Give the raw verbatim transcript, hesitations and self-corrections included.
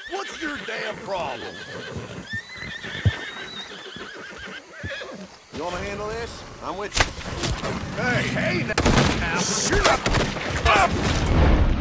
What's your damn problem? You want to handle this? I'm with you. Hey, hey now! You're not...